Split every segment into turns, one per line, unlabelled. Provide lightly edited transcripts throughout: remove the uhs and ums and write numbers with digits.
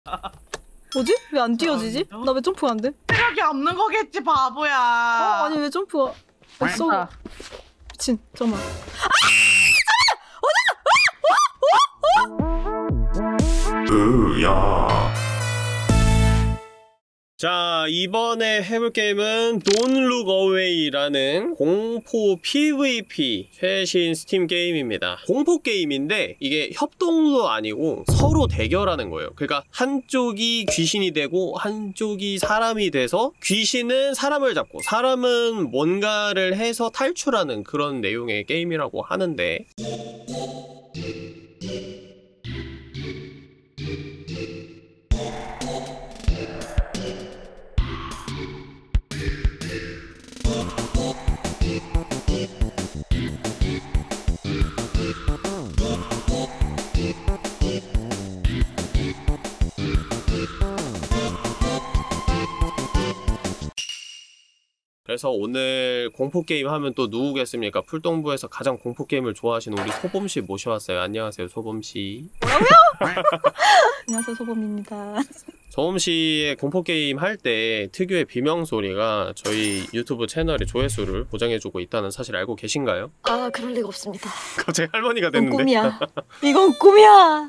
뭐지? 왜 안 뛰어지지? 나 왜 점프가 안 돼?
체력이 없는 거겠지 바보야.
아니 왜 점프가 없어? 미친 잠깐만.
으야. 자, 이번에 해볼 게임은 Don't Look Away라는 공포 PVP 최신 스팀 게임입니다. 공포 게임인데 이게 협동도 아니고 서로 대결하는 거예요. 그러니까 한쪽이 귀신이 되고 한쪽이 사람이 돼서 귀신은 사람을 잡고 사람은 뭔가를 해서 탈출하는 그런 내용의 게임이라고 하는데 그래서 오늘 공포게임 하면 또 누구겠습니까? 풀동부에서 가장 공포게임을 좋아하시는 우리 소범씨 모셔왔어요. 안녕하세요, 소범씨.
뭐라고요? 안녕하세요, 소범입니다.
소범씨의 공포게임 할 때 특유의 비명소리가 저희 유튜브 채널의 조회수를 보장해주고 있다는 사실 알고 계신가요?
아, 그럴 리가 없습니다.
갑자기 할머니가
이건
됐는데?
꿈이야. 이건 꿈이야.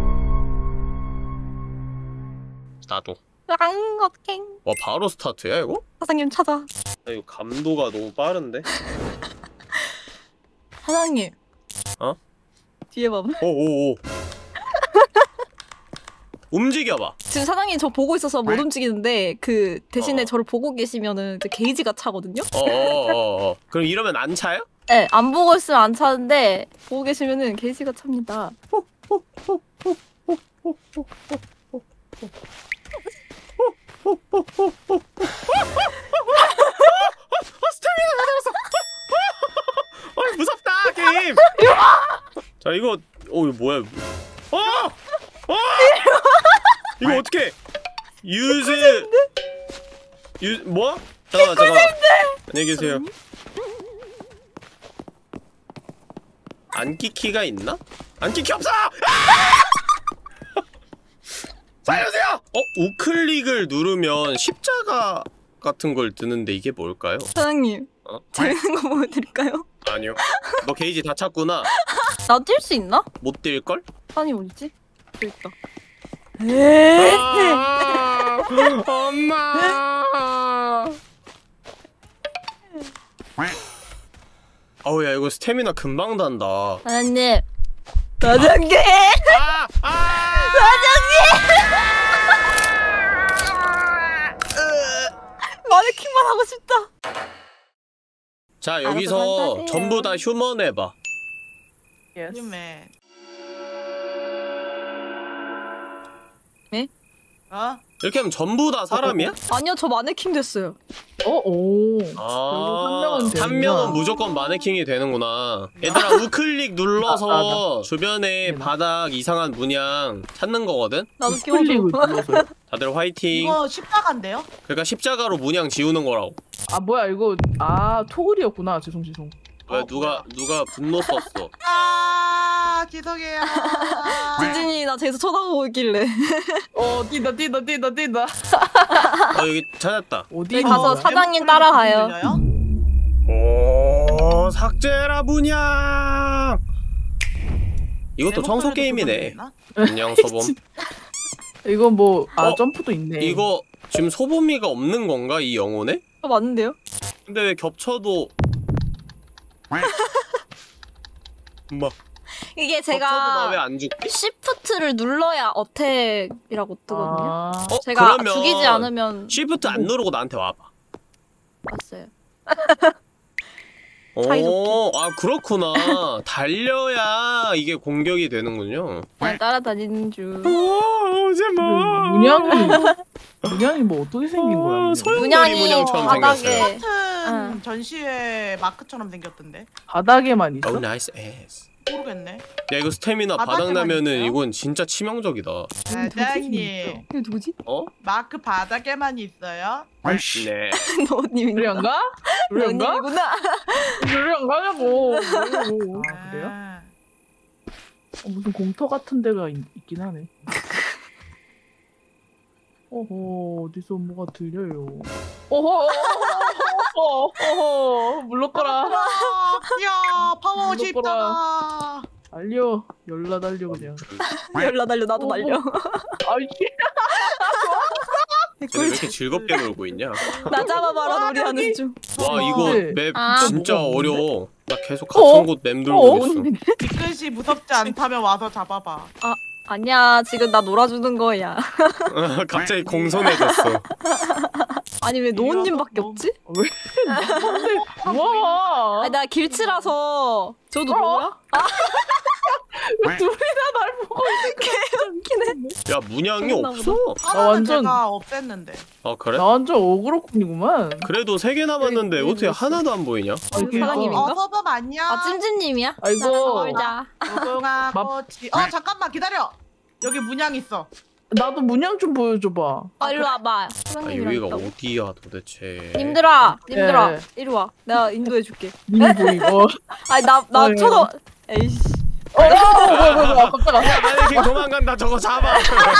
나도.
랑어캥.
와, 바로 스타트야 이거?
사장님 찾아.
이거 감도가 너무 빠른데?
사장님.
어?
뒤에 봐봐.
오오오. 움직여봐.
지금 사장님 저 보고 있어서 못 움직이는데 그 대신에 저를 보고 계시면은 이제 게이지가 차거든요?
어어어어. 그럼 이러면 안 차요?
네, 안 보고 있으면 안 차는데 보고 계시면은 게이지가 찹니다.
스태미나 가져왔어. 어이 무섭다 게임. 자 이거 이거 뭐야? 이거 어떻게? 유즈 뭐? 잠깐만. 안녕히 계세요. 안기키가 있나? 안기키 없어! 살려주세요! 우클릭을 누르면 십자가 같은 걸 드는데 이게 뭘까요?
사장님, 재밌는 거 보여드릴까요?
아니요. 너 게이지 다 찼구나.
나 뛸 수 있나?
못 뛸걸?
아니 어디지? 여기 있다.
엄마. 어우 야 이거 스태미나 금방 단다.
사장님. 사장님. 마네킹만 하고 싶다.
자 여기서 전부 다 휴먼 해봐.
힘내.
네?
이렇게 하면 전부 다 사람이야?
아니요, 저 마네킹 됐어요.
오.
한 명은 무조건 마네킹이 되는구나. 얘들아 우클릭 눌러서 주변에 바닥 이상한 문양 찾는 거거든?
나도 끼워줘.
다들 화이팅.
이거 십자가인데요?
그러니까 십자가로 문양 지우는 거라고.
아 뭐야 이거 토글이었구나. 죄송.
왜 누가 분노 썼어?
죄송해요.
진진이 나 저기서 쳐다보고 있길래.
뛴다.
여기 찾았다.
어디
가서 사장님 따라가요.
오 삭제라 문양. 이것도 청소 게임이네. 안녕 소범.
이건 뭐 점프도 있네.
이거 지금 소범이가 없는 건가 이 영혼에?
맞는데요?
근데 왜 겹쳐도 엄마
이게
겹쳐도 나 왜
제가
안 죽지?
시프트를 눌러야 어택이라고 뜨거든요. 제가
그러면
죽이지 않으면
시프트 안 누르고 나한테 와봐.
왔어요.
그렇구나. 달려야 이게 공격이 되는군요.
그냥 따라다니는 중.
오지마.
문양이 뭐 어떻게 생긴 거야?
소용돌이 문양처럼 생겼어요.
똑같은 전시회 마크처럼 생겼던데.
바닥에만 있어?
Oh nice ass.
모르겠네.
야 이거 스태미나 바닥 나면은 이건 진짜 치명적이다.
사장님.
이게 누구지?
마크 바닥에만 있어요?
네.
너님인가?
그래안가?
너님이구나.
안 가냐고. 그래요? 무슨 공터 같은 데가 있긴 하네. 어허 어디서 뭐가 들려요. 어허 어허 물러거라.
야 파워
물러거라.
쉽잖아.
달려 열라 달려 그냥.
열라 달려 나도 날려.
아이씨.
쟤네 왜 이렇게 즐겁게 놀고 있냐?
나 잡아봐라 놀이하는 중.
와 이거
네.
맵
아.
진짜
뭐가 없는데?
어려워. 나 계속 같은 곳 맵 돌고 있어.
뒤끝이 무섭지 않다면 와서 잡아봐.
아니야 지금 나 놀아주는 거야.
갑자기 공손해졌어.
아니 왜 노은님밖에 없지?
우와.
아니 나 길치라서 저도 놀아?
왜 둘이 다 날 보고
웃기네.
야 문양이
그랬나
없어.
하나는
완전-
제가 없앴는데.
아 그래?
나 완전 어그로꾼이구만.
그래도 3개 남았는데
네,
어떻게
네,
하나도 안 보이냐?
사장님인가?
서범 안녕.
아 찜찜님이야?
아이고.
놀자.
무궁화
맘-
꽃이. 잠깐만 기다려. 여기 문양 있어.
나도 문양 좀 보여줘봐.
아 일로 와봐.
아
사장님이랑
여기가
있다고.
어디야 도대체?
님들아
예.
이리 와. 내가 인도해줄게.
님이 보이고.
아니 나
어, 예.
쳐서 에이씨.
뭐야 깜짝아.
야 마네킹 도망간다. 저거 잡아.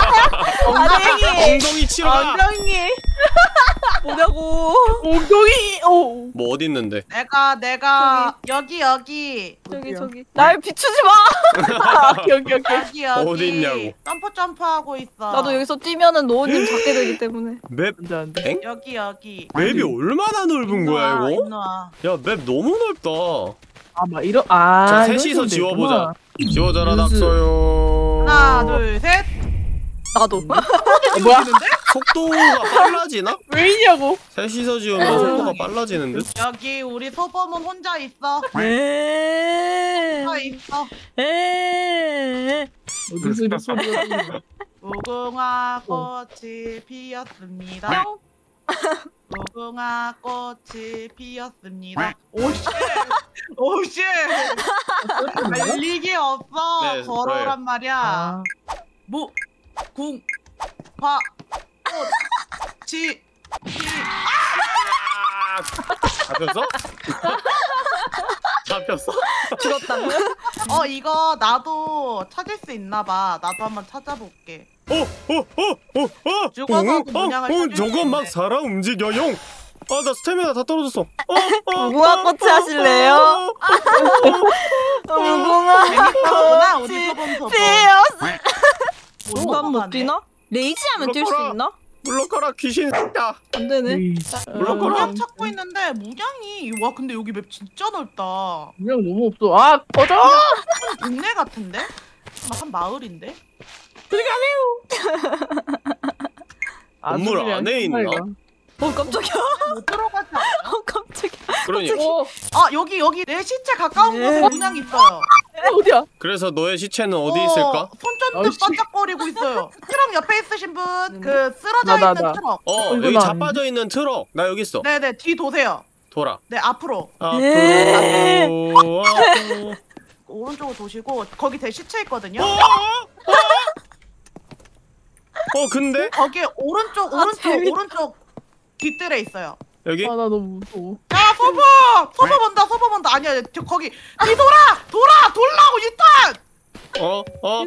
아니
엉덩이 치러 가.
엉덩이 뭐냐고.
엉덩이.
뭐 어디 있는데?
내가 여기
저기 날 비추지 마.
여기.
여기
어디 있냐고.
점프하고 있어.
나도 여기서 뛰면은 노은님 잡게 되기 때문에.
맵
안돼.
여기.
맵이 얼마나 넓은 거야 이거?
인노아.
야 맵 너무 넓다.
아막 이런
자
이런
셋이서
식으로
지워보자.
되구나.
지워져라
무슨-
낙서요.
하나 둘 셋.
나도.
뭐야?
속도가 빨라지나?
왜 이냐고?
셋이서 지우면
아.
속도가 빨라지는 듯?
여기 우리 소범은 혼자 있어.
에.
혼자 있어.
에.
어디서 이런 소리가 들리냐?
무궁화 꽃이 피었습니다. 무궁화 꽃이 피었습니다. 오씨. 달리기 없어.
네,
걸어란 말이야.
아,
무궁화 꽃이
잡혔어? 잡혔어?
죽었다.
이거 나도 찾을 수 있나 봐. 나도 한번 찾아볼게. 죽어서도 문양을 찾을 수
저건 막
있네.
살아 움직여용. 아 나 스태미나 다 떨어졌어.
무궁화 꽃이 하실래요? 무궁화
재밌구나. 우리
꽃이
소범 소범.
피었어.
못
못
넘어가네.
뛰나? 레이지하면 뛸 수
물러거라.
있나?
물러가라 귀신 새끼야.
안 되네.
에이,
물러거라.
문양 찾고 있는데 문양이 와 근데 여기 맵 진짜 넓다.
문양 너무 없어. 아 꺼져.
동네 같은데? 한 마을인데?
건물
아주 그냥
안에 있나?
신나이가.
깜짝이야.
못 들어가지 않아요?
깜짝이야.
그러니
여기 내 시체 가까운
네.
곳에 문양이 있어요.
어디야?
그래서 너의 시체는 어디 있을까?
손전등
아이씨.
반짝거리고 있어요. 트럭 옆에 있으신 분, 그 쓰러져
나.
있는 트럭.
이건
여기
아닌데?
자빠져 있는 트럭. 나 여기 있어.
네네, 뒤 도세요.
돌아.
네, 앞으로.
네.
앞으로.
오른쪽으로 도시고, 거기 대 시체 있거든요.
근데
거기에 오른쪽
재밌다.
뒷뜰에 있어요.
여기
아 나 너무 무서워.
야, 소범 온다. 아니야, 거기. 뒤 돌라고 유탄!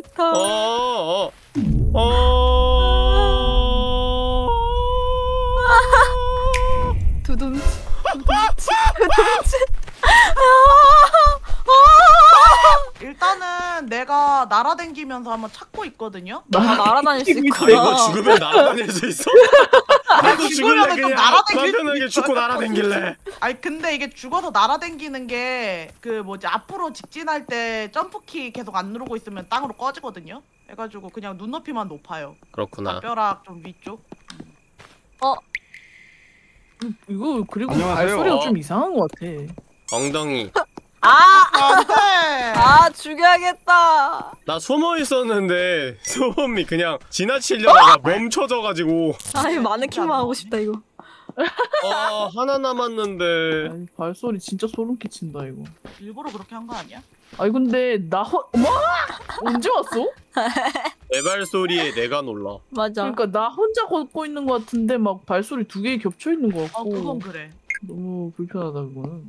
두둠치.
일단은 내가 날아다니면서 한번 찾고 있거든요.
날아다닐 수
아
있구나.
이거 죽으면 날아다닐 수 있어? 나도 죽을래
죽으면은 좀
그냥
날아다닐 수
편하게
있어.
죽고 날아다닐래.
아니 근데 이게 죽어서 날아다니는 게 그 뭐지 앞으로 직진할 때 점프키 계속 안 누르고 있으면 땅으로 꺼지거든요. 해가지고 그냥 눈높이만 높아요.
그렇구나.
뼈락 좀 위쪽.
이거 그리고
안녕하세요.
발소리가 좀 이상한 것 같아.
엉덩이.
안돼.
죽여야겠다.
나 숨어 있었는데 소범이 그냥 지나치려다가 멈춰져가지고
아이 마네킹만 하고 싶다 이거.
하나 남았는데.
아니, 발소리 진짜 소름 끼친다 이거.
일부러 그렇게 한 거 아니야?
아니 근데 어머 언제 왔어?
내 발소리에 내가 놀라.
맞아.
그러니까 나 혼자 걷고 있는 것 같은데 막 발소리 두 개 겹쳐 있는 것 같고.
그건 그래.
너무 불편하다 그거는.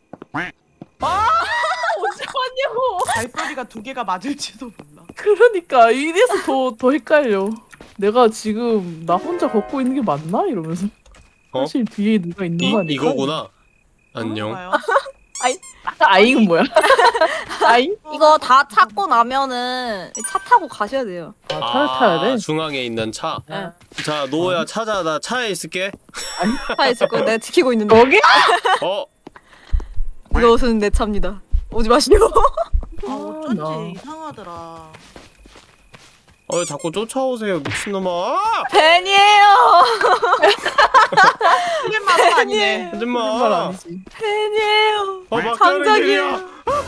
언제 왔냐고.
발소리가 두 개가 맞을지도 몰라.
그러니까 이래서 더 헷갈려. 내가 지금 나 혼자 걷고 있는 게 맞나? 이러면서
어?
사실 뒤에 누가 있는 거 아닐까?
이거구나. 안녕.
뭔가요?
아잉은 뭐야? 아잉?
이거 다 찾고 나면은 차 타고 가셔야 돼요.
아, 차를 타야 돼?
중앙에 있는 차.
네.
자, 노야 찾아. 나 차에 있을게.
차에 있을 거예요. 내가 지키고 있는데.
여기?
어?
이것은 내 차입니다. 오지 마시오.
아, 어쩐지
나.
이상하더라.
자꾸 쫓아오세요, 미친놈아.
팬이에요.
틀린 말은 아니네.
말
하지마.
아니지.
팬이에요.
막가는
장작이에요.
길이야.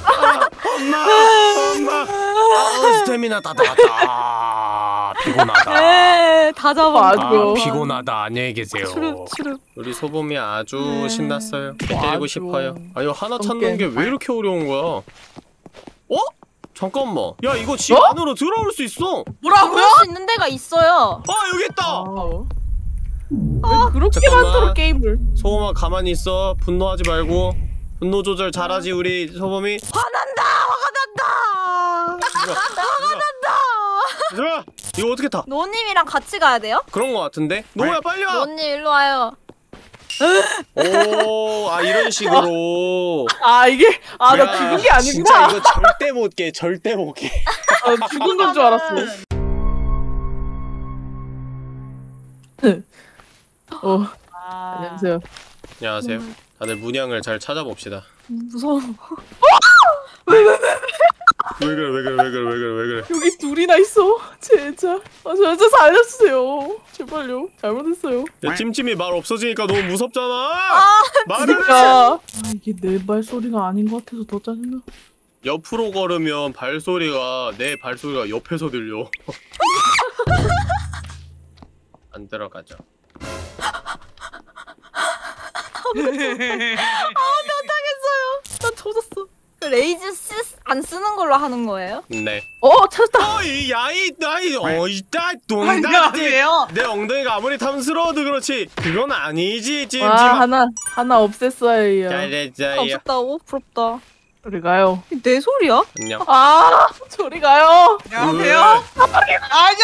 엄마. 스태미나 다 나갔다. 피곤하다.
네, 다 잡아.
맞아.
피곤하다. 안녕히 계세요.
추릅.
우리 소범이 아주
네.
신났어요. 때리고
맞아.
싶어요. 아니 하나 찾는
똥개.
게 왜 이렇게 어려운 거야? 어? 잠깐만. 야 이거 집
어?
안으로 들어올 수 있어.
뭐라고요?
그럴 수 있는 데가 있어요.
여기 있다.
왜 그렇게
잠깐만.
만들어 게임을?
소범아 가만히 있어. 분노하지 말고. 분노 조절 잘하지 우리 소범이.
화난다.
하지마. 이거 어떻게 타?
노님이랑 같이 가야 돼요?
그런 거 같은데? 노야 빨리 와.
노님 일로 와요.
오, 이런 식으로.
아 이게 나
야,
죽은 게
진짜
아니구나.
이거 절대 못 깨. 절대 못 깨.
죽은 건 줄 알았어.
아,
안녕하세요.
안녕하세요. 다들 문양을 잘 찾아봅시다.
무서워.
왜 그래.
여기 둘이나 있어. 진짜. 저 살려주세요. 제발요. 잘못했어요.
야, 찜찜이 말 없어지니까 너무 무섭잖아. 말을 해.
그러니까. 이게 내 발소리가 아닌 것 같아서 더 짜증나.
옆으로 걸으면 발소리가 내 발소리가 옆에서 들려. 안 들어가죠.
나 터졌어. 레이즈 안 쓰는 걸로 하는 거예요?
네.
찾았다.
이 야이 나이 이따
안녕하세요.
내 엉덩이가 아무리 탐스러워도 그렇지 그건 아니지 찜찜.
하나 없앴어요.
잘했어요.
없었다고? 부럽다.
저리 가요.
이게 내 소리야?
안녕.
저리 가요.
안녕하세요. 안녕하세요.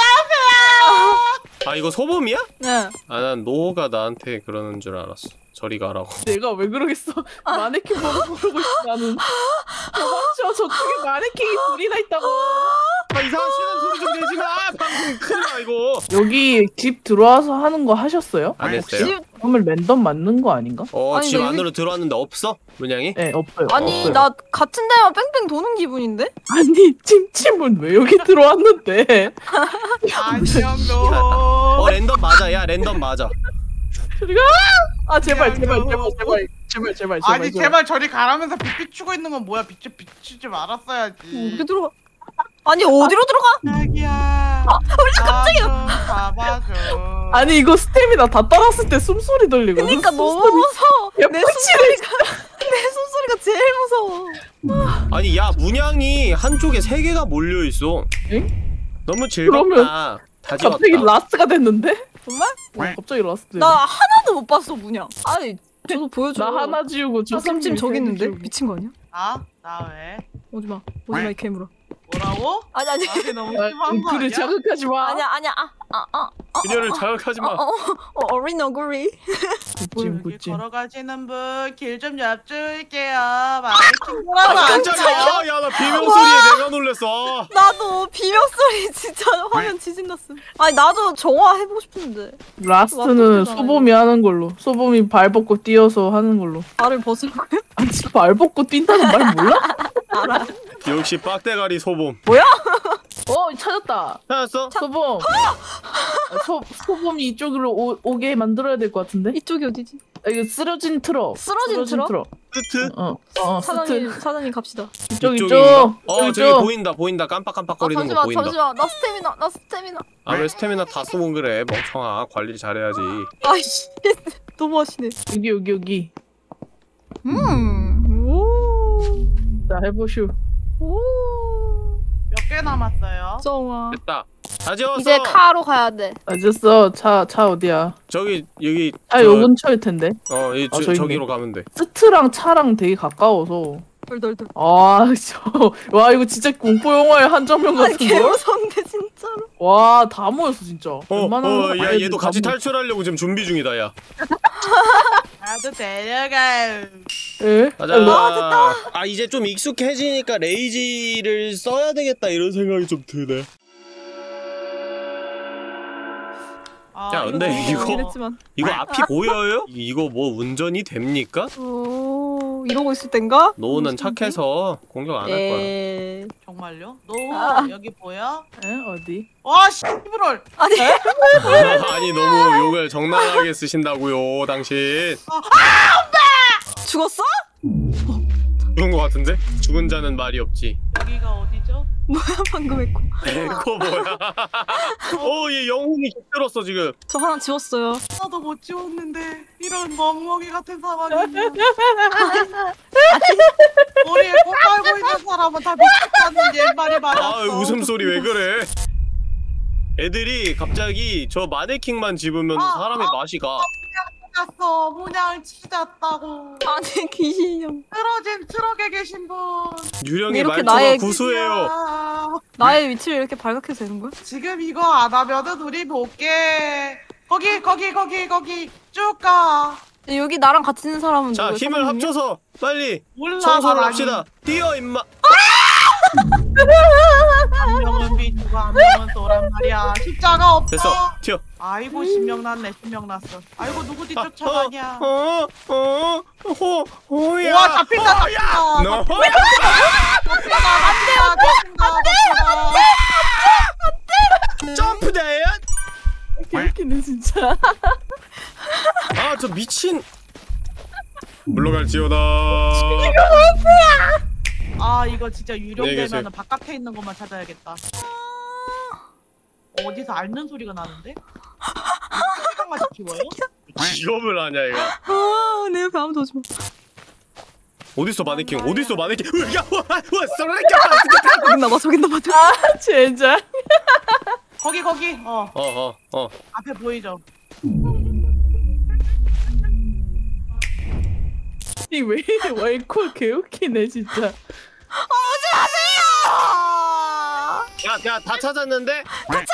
이거 소범이야?
네.
난 노호가 나한테 그러는 줄 알았어. 저리 가라고.
내가 왜 그러겠어. 마네킹 보고 그러고 있어 나는. 도망쳐. 저쪽에 마네킹이 둘이나 있다고.
이상한 신한 소리 좀 내지 마. 방금 큰일 나 이거.
여기 집 들어와서 하는 거 하셨어요?
안 했어요?
집,
그러면 랜덤 맞는 거 아닌가?
아니,
집
나
안으로 들어왔는데 없어? 문양이?
네 없어요.
아니
없어요.
나 같은 데만 뺑뺑 도는 기분인데?
아니 찜찜은 왜 여기 들어왔는데?
안녕.
랜덤 맞아. 야 랜덤 맞아.
저리가. 제발.
아니 제발 저리 가라면서 빛 비추고 있는 건 뭐야? 빛 비추지 말았어야지.
어디 들어가? 아니 어디로 들어가?
자기야. 깜짝이야. 봐봐줘.
아니 이거 스태미나 다 따랐을 때 숨소리 들리거든.
그니까 너무 무서워.
야,
내 숨소리가 내 숨소리가 제일 무서워.
아니 야 문양이 한쪽에 3개가 몰려 있어.
엥?
너무 즐겁다.
그러면
다
갑자기
지웠다.
라스트가 됐는데?
정말?
갑자기 라스트.
나 하나도 못 봤어 문양. 아니 저도 보여줘.
나 하나 지우고
저 찜찜 저기 있는데?
지우고.
미친 거 아니야?
나 왜?
오지마 이 개물어.
뭐라고?
아니
나한테 너무 심한 거
그를
아니야?
자극하지 마.
아니야
그녀를 자극하지 마.
어린 얼굴이.
굿찜
여기
굿찜.
걸어가시는 분 길 좀 엽줄게요. 마네킹 보라고
깜짝이야. 야 나 비명 소리에 내가 놀랬어.
나도 비명 소리 진짜 화면 지진났음. 아니 나도 정화 해보고 싶은데
라스트는
라스트잖아요.
소범이 하는 걸로. 소범이 발 벗고 뛰어서 하는 걸로.
발을 벗으라고요?
아니 발 벗고 뛴다는 말 몰라?
알아.
역시 빡대가리 소범.
찾았다.
찾았어?
소범. 소범이 이쪽으로 오게 만들어야 될 것 같은데?
이쪽이 어디지?
이거 쓰러진 트럭.
쓰러진 트럭?
스트?
스트.
사장님 갑시다.
이쪽
이쪽인가?
이쪽.
저기 보인다. 깜빡깜빡거리는 거 보인다.
잠시만 나 스태미나.
왜 스태미나 다 쓰고 그래? 멍청아. 관리 잘해야지.
아이씨 너무 하시네.
여기.
오.
자 해보슈.
오.
몇 개 남았어요?
정화.
됐다. 다 지웠어.
이제 카로 가야 돼.
알겠어. 차 여기야?
여기
요 근처일 텐데.
저기로 가면 돼.
스트랑 차랑 되게 가까워서.
돌돌돌.
와 이거 진짜 공포 영화의 한 장면
아니 개
같은데.
무서운데 진짜로.
와 다 모였어 진짜. 웬만한
야
애들
얘도
다
같이
모였어.
탈출하려고 지금 준비 중이다 야.
나도 데려가요.
예?
가자. 아 이제 좀 익숙해지니까 레이지를 써야 되겠다 이런 생각이 좀 드네. 야, 근데 이거-
이랬지만.
이거 앞이 보여요? 이거 뭐 운전이 됩니까?
이러고 있을 땐가?
노는 착해서 공격 안 할 거야.
에.
정말요? 너
아.
여기 보여?
에? 어디?
와 씨부럴.
아니
아니 너무 욕을 적나라하게 쓰신다고요 당신.
죽었어?
죽은 거 같은데? 죽은 자는 말이 없지.
여기가 어디죠?
뭐야 방금 했고.
에코 뭐야? 얘 영혼이 깃들었어 지금.
저 하나 지웠어요.
하나도 못 지웠는데 이런 멍멍이 같은 상황이면 머리에 꽃 깔고 있는 사람은 다 미쳤다는 옛말이 맞았어.
아 웃음소리 왜 그래? 애들이 갑자기 저 마네킹만 집으면 사람의 맛이 가.
쳤어. 문양을 찢었다고.
아니 귀신형.
쓰러진 트럭에 계신 분.
유령의
이렇게
말투가
나의
구수해요.
야,
나의 위치를 이렇게 발각해도 되는 거야?
지금 이거 안 하면은 우리 못 깨. 거기 쭉 가.
여기 나랑 같이 있는 사람은
자
누구야?
힘을
사장님이야?
합쳐서 빨리
올라가.
청소를 합시다. 뛰어 임마.
한 명은 비주고 한 명은 또란 말이야. 십자가 없어.
됐어 튀어.
아이고 신명 났네. 신명 났어. 아이고 누구 뒤 쫓아가냐.
호야.
와 잡힌다 잡힌다.
너 점프 대야?
개웃기네 진짜.
아 저 미친. 물러갈지어다.
아 이거 진짜 유령
네, 계세요.
되면은 바깥에 있는 것만 찾아야겠다. 어디서 앓는 소리가 나는데? 생각만 키워요?
기업을 하냐 얘가.
내 옆에 아무도 오지 마.
어딨어 마네킹? 어딨어 마네킹? 야,
저기 나봐 저기 나봐.
아 진짜.
거기 앞에 보이죠?
이왜 이래 와이코 개웃기네 진짜.
야, 다 찾았는데?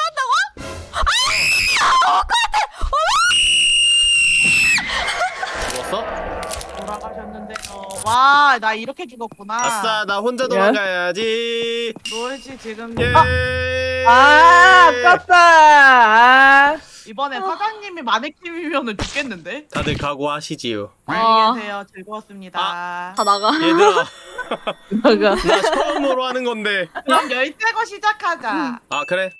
죽었어?
돌아가셨는데 와 나 이렇게 죽었구나.
아싸, 나 혼자 도망가야지.
놀지 지금.
예.
아깝다. 아.
이번에 사장님이 마네킹이면은 죽겠는데?
다들 각오하시지요.
안녕히 계세요. 즐거웠습니다.
다 나가.
얘들아,
나가.
나 처음으로 하는 건데.
그럼 열쇠고 시작하자.
아, 그래?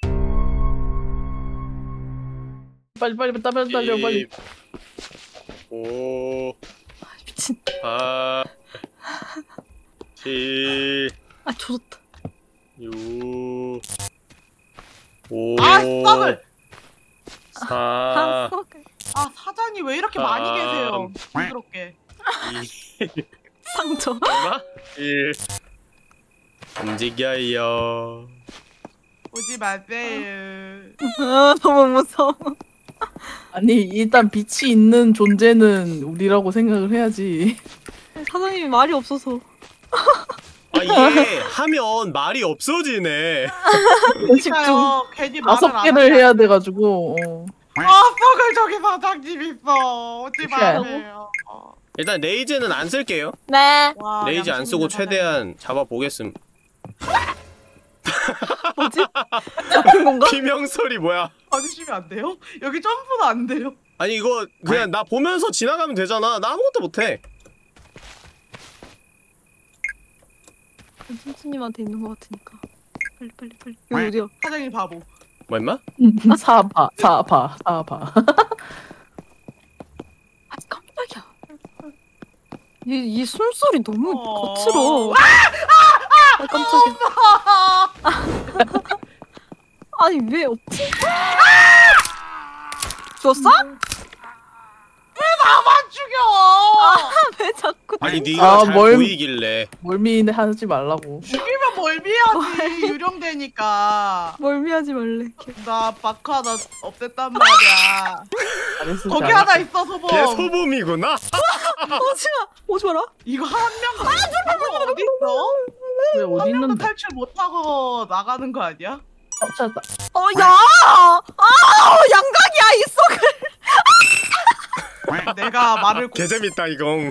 빨리 달려 빨리.
5,
미친.
4, 7,
아 조졌다.
6, 5,
아, 썩을!
4,
아 사장님 왜 이렇게 많이 계세요? 부드럽게.
2,
상처.
얼마? 1. 움직여요.
오지 마세요.
너무 무서워.
아니 일단 빛이 있는 존재는 우리라고 생각을 해야지.
사장님이 말이 없어서.
아, 이게 하면 말이 없어지네.
그러니까요. 괜히 말을 안
5개를
하냐.
해야 돼가지고.
아 썩을 저기 사장님 있어. 오지
그래.
마세요.
일단 레이즈는 안 쓸게요.
네.
와,
레이즈 안 쓰고 최대한 잡아보겠습니다.
뭐지? 잡힌 건가?
비명소리 뭐야?
봐주시면 안 돼요? 여기 점프도 안 돼요.
아니 이거 그냥 나 보면서 지나가면 되잖아. 나 아무것도 못해.
선수님한테 있는 것 같으니까. 빨리. 여기 어디야?
사장님 바보.
뭐 임마?
사바.
아 깜짝이야. 이 숨소리 너무 거칠어. 아 깜짝이야. 아니 왜 없지? 죽었어?
나만 죽여.
왜 자꾸?
아니 네가 잘
뭘-
보이길래.
멀미는 하지 말라고.
죽이면 멀미하지. 유령되니까.
멀미하지 말래.
나 마크 하나 없앴단 말이야.
잘했어.
거기 하나 있어 소범.
걔 소범이구나.
오지 마라.
이거 한 명도 어디 있어?
왜 어디
한 명도
있는데?
탈출 못하고 나가는 거 아니야?
찾았다.
야! 양각이야 이 썩을.
내가 말을
개재밌다 이건.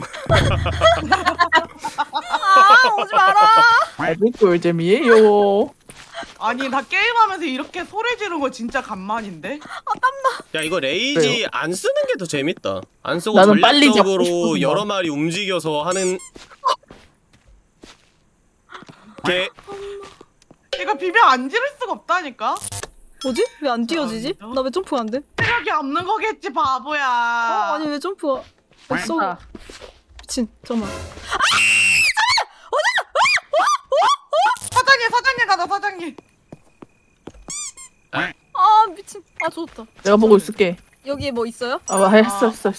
오지 마라.
아주 꿀잼이에요.
아니 나 게임하면서 이렇게 소리 지르는 거 진짜 간만인데?
야 이거 레이지 안 쓰는 게 더 재밌다. 안 쓰고
나는 빨리 잡고
전략적으로
싶어서.
여러 마리 움직여서 하는. 개.
이거 비벼 안 지를 수가 없다니까?
뭐지? 왜 안 뛰어지지? 나 왜 점프가 안 돼?
체력이 없는 거겠지 바보야.
아니 왜 점프가? 썩.
아,
미친. 잠깐만.
사장님 가자 사장님.
미친. 조졌다.
내가 보고 있을게.
여기에 뭐 있어요?
했어.
했어?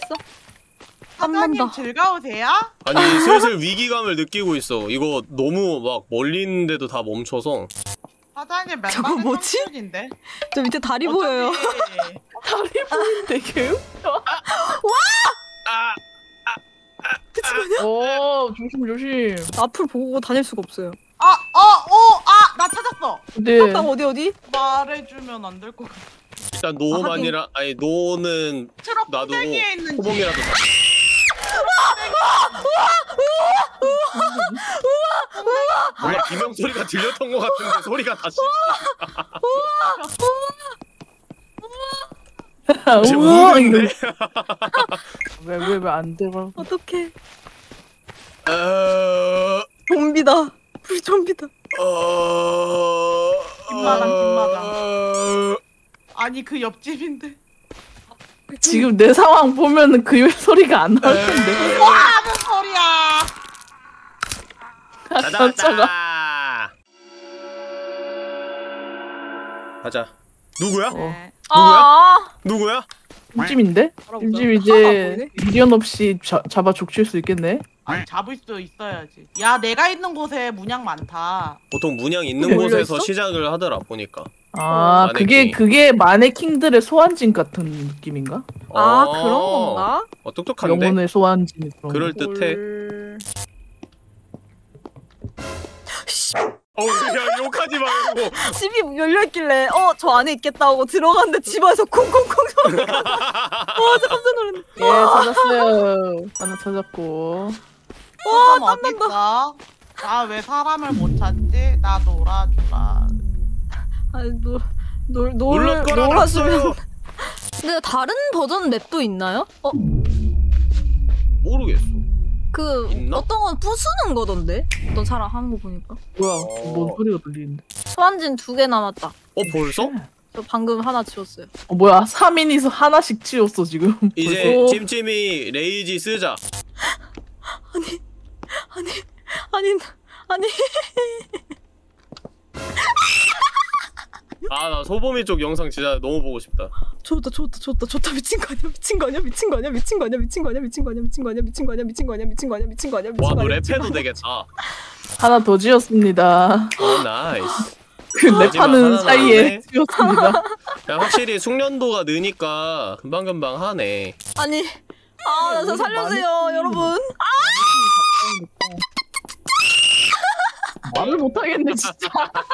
사장님
탐난다.
즐거우세요?
아니 슬슬 위기감을 느끼고 있어. 이거 너무 막 멀리 있는데도 다 멈춰서.
사장님
저거
맨날
뭐지?
청춘인데?
저 밑에 다리 보여요.
다리 보이는데 개 웃겨.
아.
조심.
앞을 보고 다닐 수가 없어요.
나 찾았어.
근데
딱 어디?
말해주면 안 될 것 같아.
일단 노만이라 아니 노는
트럭
놔두고
꼭대기에 있는 집.
호봉이라도. 뭔가 비명 소리가 들렸던 것 같은데 소리가 다시. 지금
우와,
우는데.
왜 안 들어?
어떡해.
어.
좀비다. 불 좀비다.
뒷마당. 아니 그 옆집인데.
지금 내 상황 보면은 그 소리가 안 나올 텐데.
와 무슨 소리야.
깜짝아.
짜자자. 가자. 누구야?
네.
누구야?
찜찜인데? 찜찜 이제 미련 없이 잡아 족칠 수 있겠네.
아니 잡을 수 있어야지. 야 내가 있는 곳에 문양 많다.
보통 문양 있는
몰려
곳에서
있어?
시작을 하더라 보니까.
그게
마네킹.
마네킹들의 소환진 같은 느낌인가?
그런 건가?
똑똑한데?
영혼의 소환진 그런
그럴
거.
듯해. 야 욕하지 말고.
집이 열려있길래 저 안에 있겠다 하고 들어갔는데 집안에서 콩콩콩 소리가 진짜 깜짝 놀랐네.
예, 찾았어요. 하나 찾았고.
와 어디 있어? 나 왜 사람을 못 찾지? 나 놀아주라.
놀랄 거라
놀아주면. 근데 다른 버전 맵도 있나요?
모르겠어.
그
있나?
어떤 건 부수는 거던데? 어떤 사람 하는 거 보니까.
뭐야? 뭔 소리가 들리는데?
소환진 2개 남았다.
벌써?
저 방금 하나 지웠어요.
뭐야? 3인이서 하나씩 치웠어 지금.
이제
벌써?
찜찜이 레이지 쓰자.
아니.
나 소범이 쪽 영상 진짜 너무 보고 싶다.
좋다 미친 거 아니야?
와, 너 랩해도 되겠다.
하나 더 지었습니다.
나이스.
그 랩하는
하나
사이에
남았네.
지었습니다.
야, 확실히 숙련도가 느니까 금방금방 하네.
아니 저 살려주세요 여러분.
말을 못하겠네 진짜.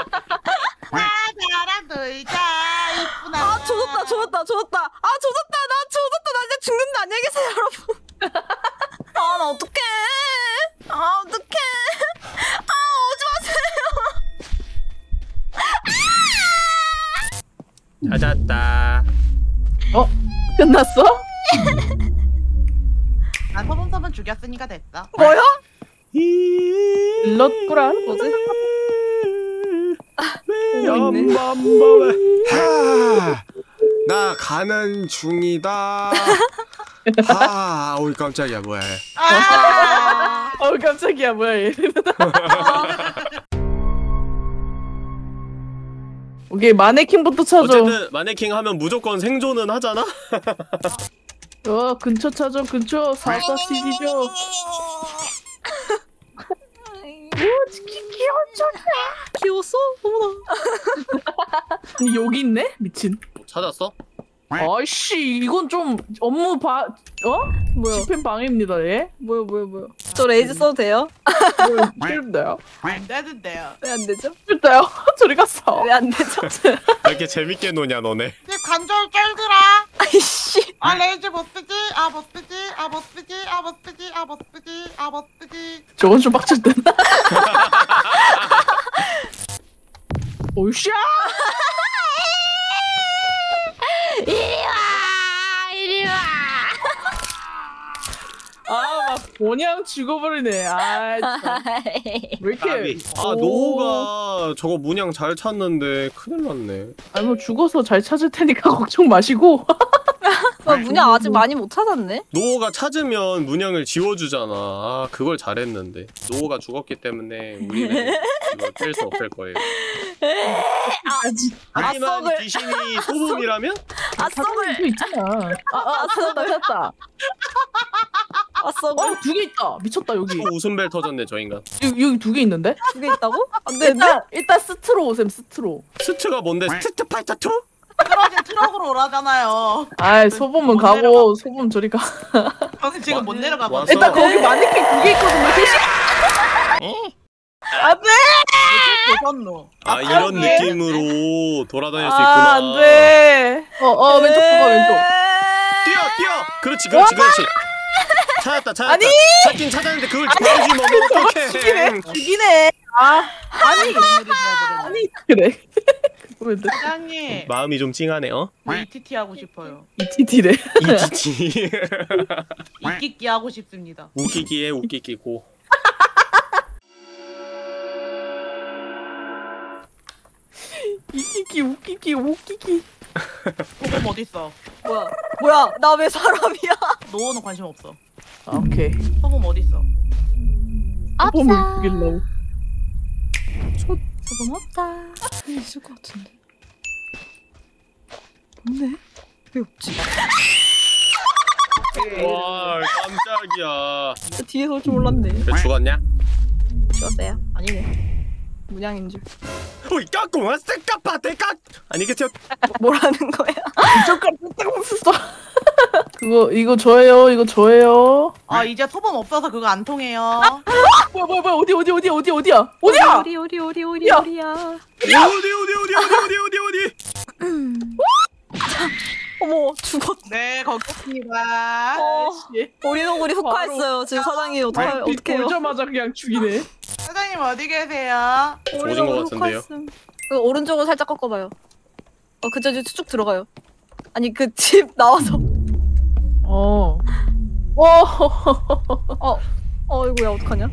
나랑 놀자 이쁘나.
조졌다. 나 이제 죽는다. 안녕히 계세요 여러분. 나 어떡해. 어떡해. 오지 마세요.
찾았다.
끝났어?
난 서범서범 죽였으니까 됐어.
뭐야?
일렀구란.
뭐지?
나 가는 중이다. 어이 깜짝이야 뭐야.
깜짝이야 뭐야 얘. 오케이 마네킹부터 찾아.
어쨌든 마네킹 하면 무조건 생존은 하잖아.
근처 찾아 근처. 사과 시리죠.
귀여웠어? 어머나.
여기 있네? 미친.
찾았어?
아이씨 이건 좀 업무
뭐요?
집행 방해입니다 얘.
뭐요? 저 레이즈 써도 돼요?
싫은데요?
안 되는데요.
왜 안 되죠?
싫대요. 저리 갔어.
왜 안 되죠?
왜 이렇게 재밌게 노냐 너네.
내 관절 쩔더라.
아이씨.
아 레이즈 못 쓰지. 아 못 쓰지. 아 못 쓰지. 아 못 쓰지. 아 못 쓰지. 아 못 쓰지.
저건 좀 빡칠 듯. 오이샤.
이리 와.
아막 그냥 죽어버리네. 아 진짜. 왜 이렇게?
아 노호가 저거 문양 잘 찾는데 큰일 났네.
아니 뭐 죽어서 잘 찾을 테니까 걱정 마시고.
문양 아직 많이 못 찾았네.
노호가 찾으면 문양을 지워주잖아. 아 그걸 잘했는데 노호가 죽었기 때문에 우리는 이거 뗄 수 없을 거예요. 하지만
아썩을.
귀신이 소금이라면?
아썩을.
또 있잖아. 찾았다.
아썩을.
두 개 있다. 미쳤다 여기.
또 웃음벨 터졌네 저 인간.
여기 두 개 있는데?
두 개 있다고? 안 되는데?
일단 스트로 오셈 스트로.
스트가 뭔데? 스트트 파이터 2?
그러지 트럭으로 오라잖아요.
아이 소범은
못
가고 소범 저리 가.
저는 지금 못 내려가거든.
왔어.
일단 거기 마네킹 두 개 있거든요. 셋이. 안돼.
대선로.
아 이런 느낌으로 돌아다닐 수 있구나.
아 안돼. 왼쪽 봐봐 왼쪽.
뛰어! 그렇지. 찾았다.
아니!
찾긴 찾았는데 그걸 보여주면 어떡해.
죽이네. 아니 그래. 그러면 돼.
사장님.
마음이 좀 찡하네.
ETT 하고 싶어요.
이티티래.
이지지.
이끼끼 하고 싶습니다.
웃기기에 웃기기고.
웃기기.
소금 어딨어?
뭐야? 나 왜 사람이야?
노호는 관심 없어.
아 오케이.
소금 어딨어?
소범을 죽이려고.
저건 없다. 있을 것 같은데. 없네? 왜 없지?
와 깜짝이야.
뒤에서 올 줄 몰랐네.
왜 죽었냐?
죽었어요? 아니네. 문양인 줄.
어이 깎고 쎄까파 대깍. 아니겠죠?
뭐라는 거야?
잠깐 뜯어먹었어. 이거 저예요.
아 이제 소금 없어서 그거 안 통해요.
뭐야 어디야? 어디야?
어디야?
야.
어디?
어머 죽었.
네 거기입니다.
오리노구리 흑화했어요. 지금 사장이 어떡해요?
보자마자 그냥 죽이네.
사장님 어디 계세요?
조진 것 같은데요?
그 오른쪽으로 살짝 꺾어봐요. 그저 쭉 들어가요. 아니 그 집 나와서. 이거야 어떡하냐?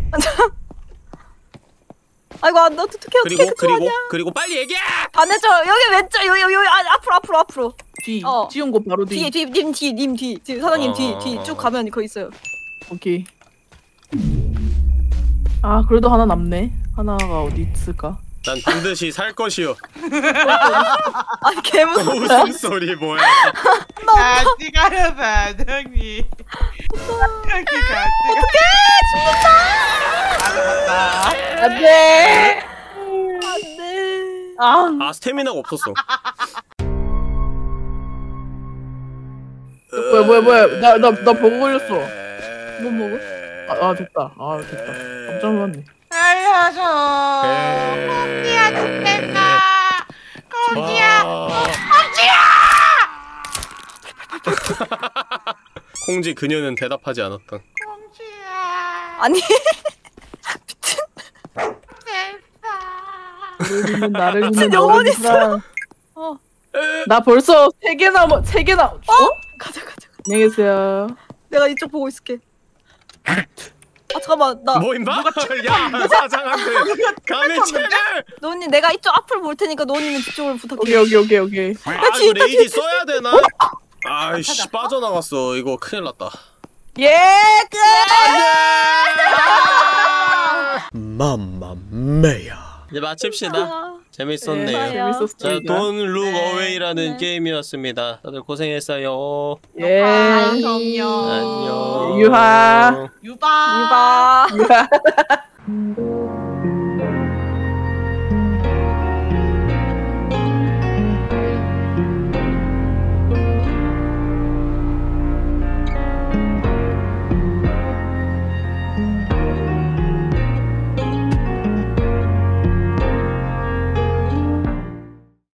아이고 나 어떡해
그리고 빨리 얘기해.
반대쪽 여기 왼쪽 여기 앞으로
뒤. 지운 곳 바로 뒤.
님 뒤 지금 사장님 뒤 쭉 가면 거기 있어요.
오케이. 아 그래도 하나 남네. 하나가 어디 있을까?
난 반드시 살 것이요.
아니 개무서워.
웃음소리 뭐야?
같이 가요 사장님. 어떡해 죽는다.
안돼.
안돼.
아 스태미나가 없었어.
뭐야 나 보고 걸렸어.
뭐 먹어?
됐다. 됐다. 깜짝 놀랐네.
알려줘. 꽁지야 죽겠다. 꽁지야.
콩지 그녀는 대답하지 않았던.
꽁지야.
아니
나를 믿는
영혼이
있어. 나 벌써 3개나
가자.
안녕히 계세요.
내가 이쪽 보고 있을게. 잠깐만 나
뭐 임마? 야 사장한테 감히 채를.
노은님 내가 이쪽 앞을 볼 테니까 노은님은 뒤쪽을 부탁해.
오케이.
이거 레이디 써야 되나? 아이씨 빠져나갔어. 이거 큰일 났다.
예 끝.
맘마메야. 이제 마칩시다. 재밌었네요.
재밌었습니다.
자, Don't Look Away라는 게임이었습니다. 다들 고생했어요.
예.
안녕.
안녕.
유하.
유바.
유바.
유하.